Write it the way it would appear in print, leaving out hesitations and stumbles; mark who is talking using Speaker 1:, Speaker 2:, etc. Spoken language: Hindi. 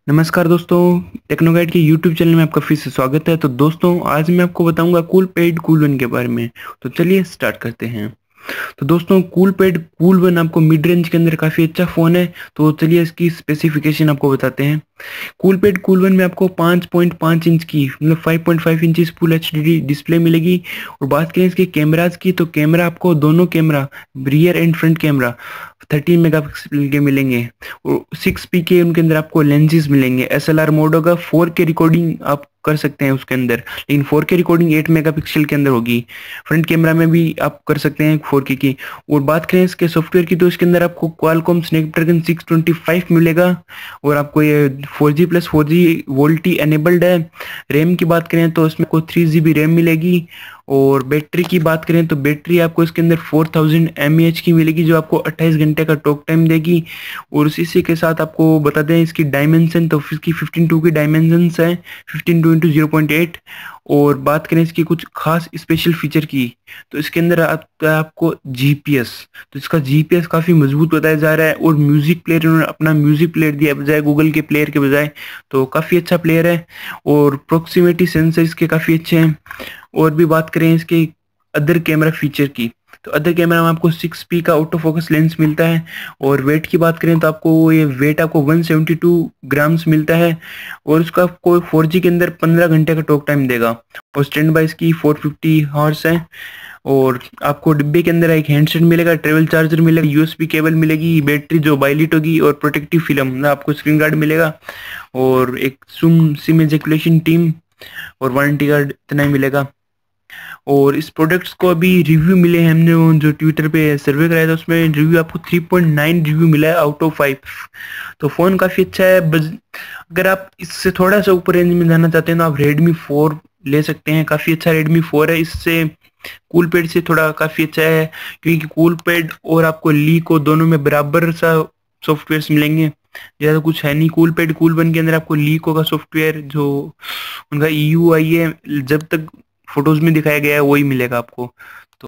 Speaker 1: नमस्कार दोस्तों, टेक्नोगाइड के यूट्यूब चैनल में आपका फिर से स्वागत है। तो दोस्तों, आज मैं आपको बताऊंगा कूलपैड कूल वन के बारे में। तो चलिए स्टार्ट करते हैं। तो दोस्तों, कूलपैड कूल वन आपको मिड रेंज के अंदर काफ़ी अच्छा फ़ोन है। तो चलिए इसकी स्पेसिफिकेशन आपको बताते हैं। कूलपैड कूल वन में आपको 5.5 इंच की मतलब 5.5 इंच फुल एचडी डिस्प्ले मिलेगी। और बात करें इसके कैमराज की, तो कैमरा आपको दोनों camera rear and front camera 13 megapixel के मिलेंगे। और 6P के उनके अंदर आपको लेंसेज मिलेंगे। SLR मोड होगा, 4K रिकॉर्डिंग आप कर सकते हैं उसके अंदर, लेकिन 4K रिकॉर्डिंग 8 मेगापिक्सल के अंदर होगी। फ्रंट कैमरा में भी आप कर सकते हैं 4K की। और बात करें इसके सॉफ्टवेयर की, तो इसके अंदर आपको क्वालकॉम स्नैपड्रैगन 625 मिलेगा। और आपको ये 4G+4G वोल्टी एनेबल्ड है। रैम की बात करें तो इसमें को 3GB रैम मिलेगी। और बैटरी की बात करें तो बैटरी आपको इसके अंदर 4000 mAh की मिलेगी, जो आपको 28 घंटे का टॉक टाइम देगी। और इसी के साथ आपको बता दें इसकी डायमेंशन, तो इसकी 15:2 की डायमेंशन है, 15:2 × 0.8। और बात करें इसकी कुछ खास स्पेशल फीचर की, तो इसके अंदर आता है आपको GPS। तो इसका GPS काफ़ी मजबूत बताया जा रहा है। और म्यूजिक प्लेयर, उन्होंने अपना म्यूजिक प्लेयर दिया बजाय गूगल के प्लेयर के बजाय, तो काफ़ी अच्छा प्लेयर है। और प्रोक्सीमिटी सेंसर इसके काफ़ी अच्छे हैं। और भी बात करें इसके अदर कैमरा फीचर की, तो अदर कैमरा में आपको 6P का ऑटो फोकस लेंस मिलता है। और वेट की बात करें तो आपको ये वेट आपको 172 ग्राम्स मिलता है। और उसका आपको 4G के अंदर 15 घंटे का टॉक टाइम देगा। और स्टैंड बाय इसकी 450 हॉर्स है। और आपको डिब्बे के अंदर एक हैंडसेट मिलेगा, ट्रेवल चार्जर मिलेगा, USB केबल मिलेगी, बैटरी जो बाइलिट होगी, और प्रोटेक्टिव फिल्म आपको स्क्रीन गार्ड मिलेगा। और एक सिम इजैकुलेशन टीम और वारंटी कार्ड इतना ही मिलेगा। और इस प्रोडक्ट्स को अभी रिव्यू मिले हैं, हमने वो जो ट्विटर पे सर्वे कराया था उसमें रिव्यू आपको 3.9 रिव्यू मिला है आउट ऑफ 5। तो फ़ोन काफ़ी अच्छा है। अगर आप इससे थोड़ा सा ऊपर रेंज में जाना चाहते हैं तो आप Redmi 4 ले सकते हैं। काफ़ी अच्छा Redmi 4 है। इससे कूलपैड से थोड़ा काफ़ी अच्छा है, क्योंकि कूलपैड और आपको ली को दोनों में बराबर सा सॉफ्टवेयर मिलेंगे। ज़्यादा कुछ है नहीं। कूलपैड कूल वन के अंदर आपको लीको का सॉफ्टवेयर जो उनका EUI है, जब तक फोटोज में दिखाया गया है वही मिलेगा आपको।